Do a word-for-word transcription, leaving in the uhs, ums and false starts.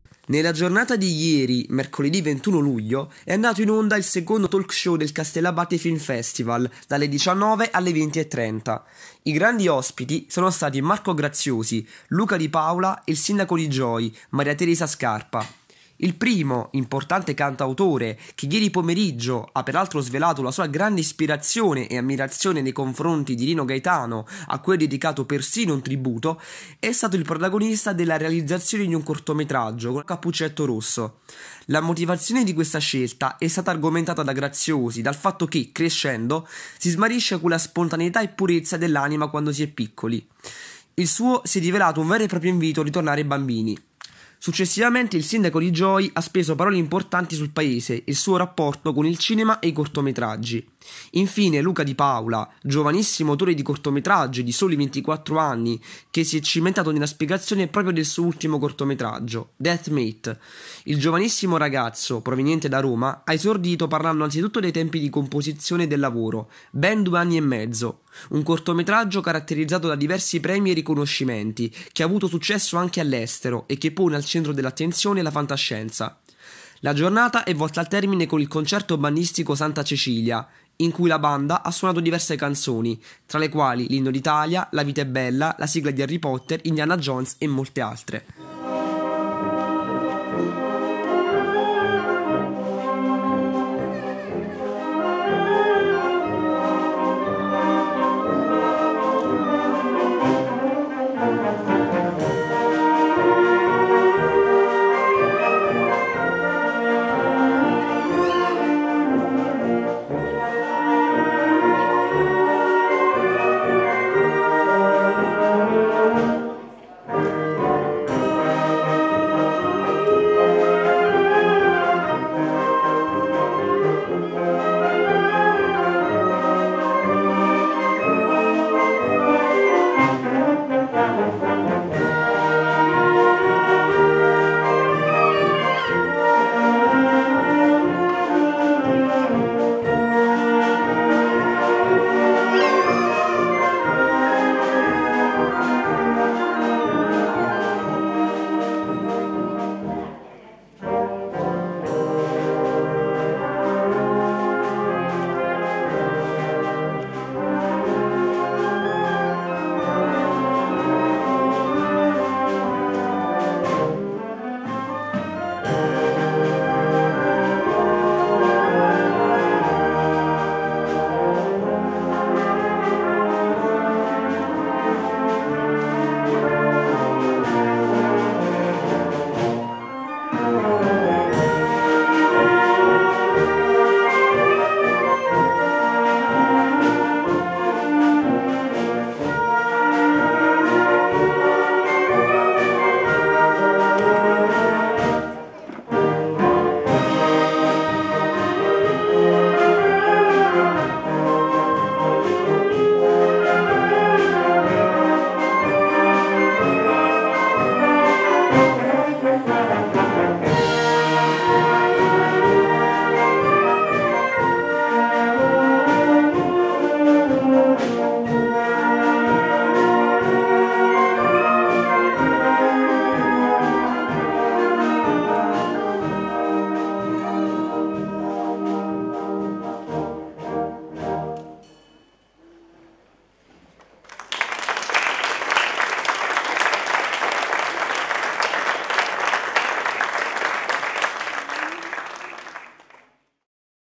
Nella giornata di ieri, mercoledì ventuno luglio, è andato in onda il secondo talk show del Castellabate Film Festival, dalle diciannove alle venti e trenta. I grandi ospiti sono stati Marco Graziosi, Luca Di Paola e il sindaco di Gioia, Maria Teresa Scarpa. Il primo, importante cantautore, che ieri pomeriggio ha peraltro svelato la sua grande ispirazione e ammirazione nei confronti di Rino Gaetano, a cui ha dedicato persino un tributo, è stato il protagonista della realizzazione di un cortometraggio con Cappuccetto Rosso. La motivazione di questa scelta è stata argomentata da Graziosi dal fatto che, crescendo, si smarrisce quella spontaneità e purezza dell'anima quando si è piccoli. Il suo si è rivelato un vero e proprio invito a ritornare bambini. Successivamente il sindaco di Gioia ha speso parole importanti sul paese e il suo rapporto con il cinema e i cortometraggi. Infine Luca Di Paola, giovanissimo autore di cortometraggi di soli ventiquattro anni, che si è cimentato nella spiegazione proprio del suo ultimo cortometraggio, Deathmate. Il giovanissimo ragazzo, proveniente da Roma, ha esordito parlando anzitutto dei tempi di composizione e del lavoro, ben due anni e mezzo. Un cortometraggio caratterizzato da diversi premi e riconoscimenti, che ha avuto successo anche all'estero e che pone al centro dell'attenzione la fantascienza. La giornata è volta al termine con il concerto bandistico Santa Cecilia, in cui la banda ha suonato diverse canzoni, tra le quali l'Inno d'Italia, La vita è bella, la sigla di Harry Potter, Indiana Jones e molte altre.